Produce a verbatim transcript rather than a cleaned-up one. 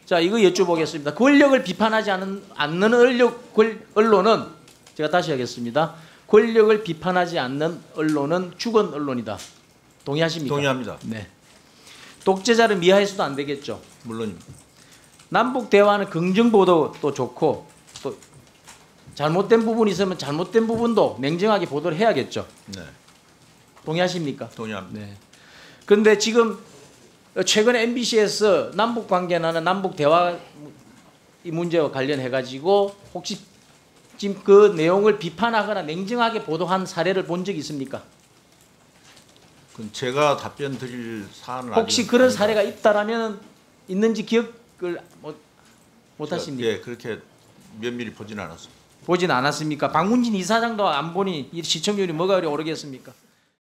자, 이거 여쭤보겠습니다. 권력을 비판하지 않는, 않는 권력, 권, 언론은 제가 다시 하겠습니다. 권력을 비판하지 않는 언론은 죽은 언론이다. 동의하십니까? 동의합니다. 네. 독재자를 미화해서도 안 되겠죠. 물론입니다. 남북 대화는 긍정 보도도 좋고 또 잘못된 부분이 있으면 잘못된 부분도 냉정하게 보도를 해야겠죠. 네. 동의하십니까? 동의합니다. 네. 그런데 지금 최근에 엠비씨에서 남북 관계나 남북 대화 이 문제와 관련해 가지고 혹시 지금 그 내용을 비판하거나 냉정하게 보도한 사례를 본 적이 있습니까? 그건 제가 답변 드릴 사안은 혹시 아직 그런 아닙니다. 사례가 있다라면 있는지 기억을 못, 못 제가, 하십니까? 예, 그렇게 면밀히 보지는 않았습니다. 보진 않았습니까? 박문진 이사장도 안 보니 이 시청률이 뭐가 그리 오르겠습니까?